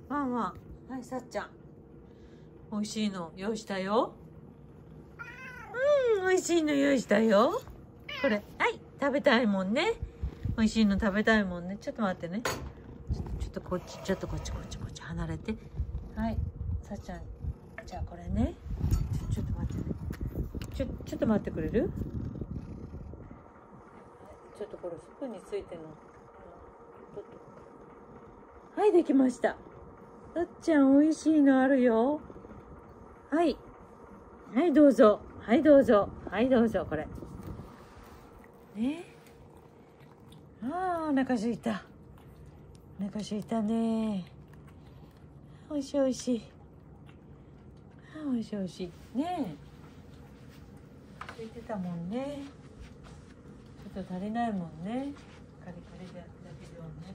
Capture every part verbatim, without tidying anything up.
ワンワン。はい、さっちゃん。美味しいの用意したよ。うん、美味しいの用意したよ。これ、はい、食べたいもんね。美味しいの食べたいもんね。ちょっと待ってね。ちょちょっとこっち、ちょっとこっち、こっち、こっち離れて。はい、さっちゃん。じゃあこれね。ちょ、ちょっと待ってね。ちょ、ちょっと待ってくれる？ちょっとこれスプーンについてるの。はい、できました。さっちゃん、美味しいのあるよ。はい。はい、どうぞ。はい、どうぞ。はい、どうぞ、これ。ね。ああ、お腹すいた。お腹すいたね。おいしいおいしい。ああ、おいしいおいしい。ねえ。空いてたもんね。ちょっと足りないもんね。カリカリでやったけどね。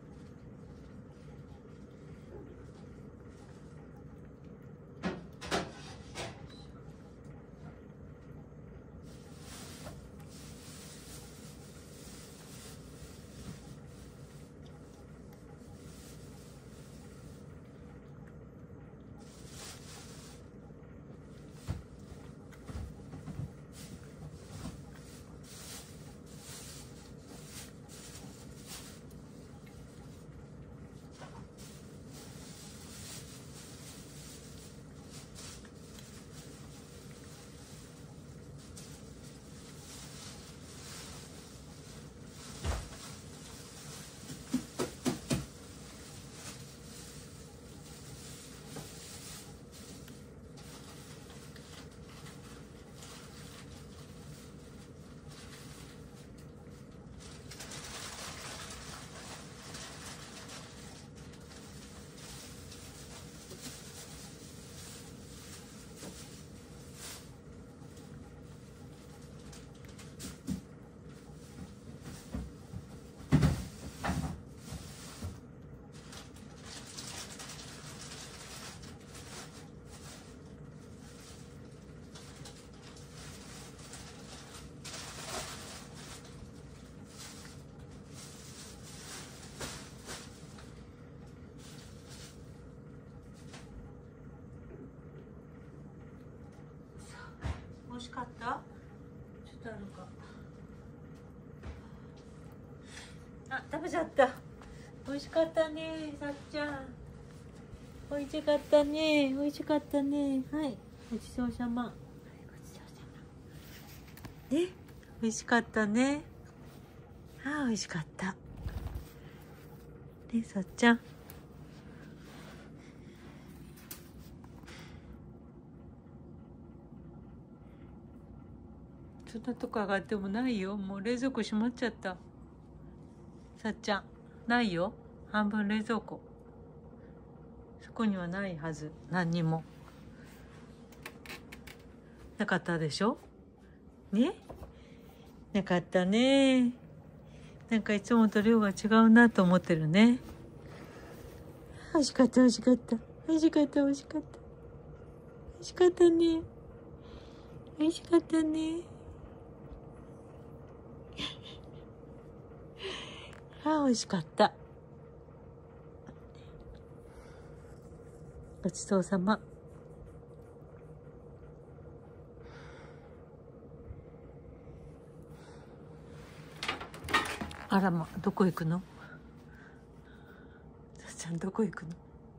美味しかった？ちょっとあるか。あ、食べちゃった。美味しかったね、さっちゃん。美味しかったね、美味しかったね。はい、ごちそうさま。はい、ごちそうさま。ね、美味しかったね。ああ、美味しかった。ね、さっちゃん。そんなとこ上がってもないよ。もう冷蔵庫閉まっちゃった。さっちゃん、ないよ。半分冷蔵庫。そこにはないはず。何にも。なかったでしょ？ね？なかったね。なんかいつもと量が違うなと思ってるね。美味しかった、美味しかった。美味しかった、美味しかった。美味しかったね。美味しかったね。ああ、美味しかった。ごちそうさま。あらま、どこ行くの？さっちゃん、どこ行くの？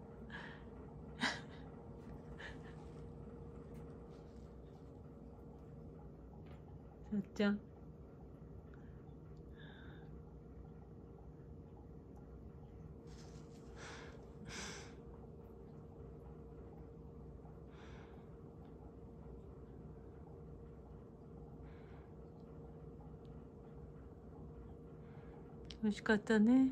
さっちゃん。美味しかったね。